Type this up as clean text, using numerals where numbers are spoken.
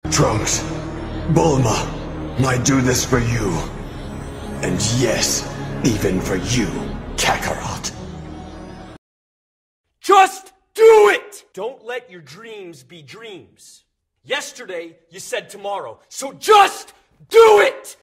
Trunks, Bulma might do this for you. And yes, even for you, Kakarot. Just do it! Don't let your dreams be dreams. Yesterday, you said tomorrow, so just do it!